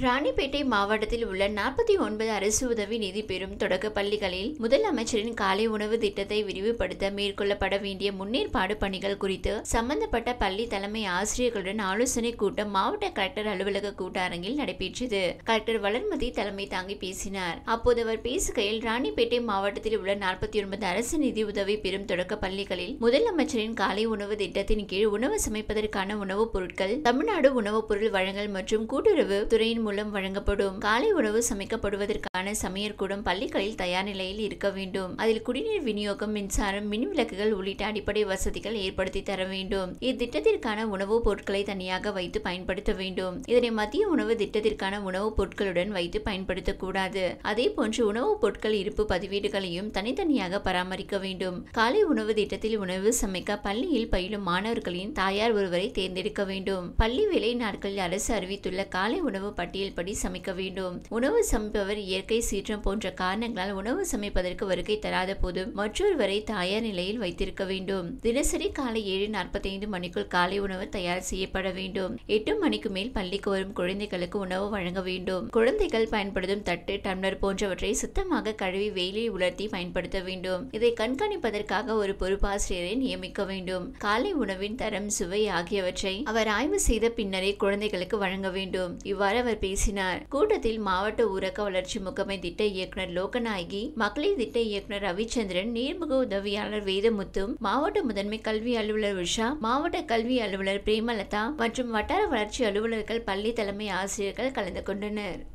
ராணிப்பேட்டை மாவட்டத்தில் உள்ள 49 அரசு உதவி நிதி பெறும் தொடக்க பள்ளிகளில் முதலமைச்சரின் காலை உணவு திட்டத்தை விரிவுபடுத்த மேற்கொள்ளப்பட வேண்டிய முன்னேற்பாடு பணிகள் குறித்து சம்பந்தப்பட்ட பள்ளி தலைமை ஆசிரியர்களுடன் ஆலோசனை கூட்டம் மாவட்ட கலெக்டர் அலுவலக கூட்டரங்கில் நடைபெற்றது. கலெக்டர் வளர்மதி தலைமை தாங்கி பேசினார். அப்போது அவர் பேசுகையில், ராணிப்பேட்டை மாவட்டத்தில் உள்ள 49 அரசு நிதி உதவி பெறும் தொடக்க பள்ளிகளில் முதலமைச்சரின் காலை உணவு திட்டத்தின் கீழ் உணவு சமைப்பதற்கான உணவுப் பொருட்கள் தமிழ்நாடு உணவுப் பொருள் வழங்கல் மற்றும் கூட்டுறவு துறையின் மூலம் வழங்கப்படும். காலை உணவு சமைக்கப்படுவதற்கான சமையற்கூடம் பள்ளிகளில் தயார் நிலையில் இருக்க வேண்டும். அதில் குடிநீர் விநியோகம், மின்சாரம், மின் விளக்குகள் உள்ளிட்ட அடிப்படை வசதிகள் ஏற்படுத்தி தர வேண்டும். இத்திட்டத்திற்கான உணவுப் பொருட்களை தனியாக வைத்து பயன்படுத்த வேண்டும். இதனை மத்திய உணவு திட்டத்திற்கான உணவுப் பொருட்களுடன் வைத்து பயன்படுத்தக்கூடாது. அதேபோன்று உணவுப் பொருட்கள் இருப்பு பதிவேடுகளையும் தனித்தனியாக பராமரிக்க வேண்டும். காலை உணவு திட்டத்தில் உணவு சமைக்க பள்ளியில் பயிலும் மாணவர்களின் தாயார் ஒருவரை தேர்ந்தெடுக்க வேண்டும். பள்ளி வேலை நாட்களில் அரசு அறிவித்துள்ள காலை உணவு பட்டியல் படி சமைக்க வேண்டும். உணவு சமைப்பவர் இயற்கை சீற்றம் போன்ற காரணங்களால் உணவு சமைப்பதற்கு வருகை தராத போது மற்றொருவரை தயார் நிலையில் வைத்திருக்க வேண்டும். தினசரி காலை 7:45 மணிக்குள் காலை உணவு தயார் செய்யப்பட வேண்டும். 8 மணிக்கு மேல் பள்ளிக்கு வரும் குழந்தைகளுக்கு உணவு வழங்க வேண்டும். குழந்தைகள் பயன்படுத்தும் தட்டு, டம்ளர் போன்றவற்றை சுத்தமாக கழுவி வெயிலில் உலர்த்தி பயன்படுத்த வேண்டும். இதை கண்காணிப்பதற்காக ஒரு பொறுப்பாசிரியரை நியமிக்க வேண்டும். காலை உணவின் தரம், சுவை ஆகியவற்றை அவர் ஆய்வு செய்த பின்னரே குழந்தைகளுக்கு வழங்க வேண்டும். இவ்வாறு அவர் பேசினார். கூட்டத்தில் மாவட்ட ஊரக வளர்ச்சி முகமை திட்ட இயக்குனர் லோகநாயகி, மகளிர் திட்ட இயக்குனர் ரவிச்சந்திரன், நேர்முக உதவியாளர் வேதமுத்து, மாவட்ட முதன்மை கல்வி அலுவலர் உஷா, மாவட்ட கல்வி அலுவலர் பிரேமலதா மற்றும் வட்டார வளர்ச்சி அலுவலர்கள், பள்ளி தலைமை ஆசிரியர்கள் கலந்து கொண்டனர்.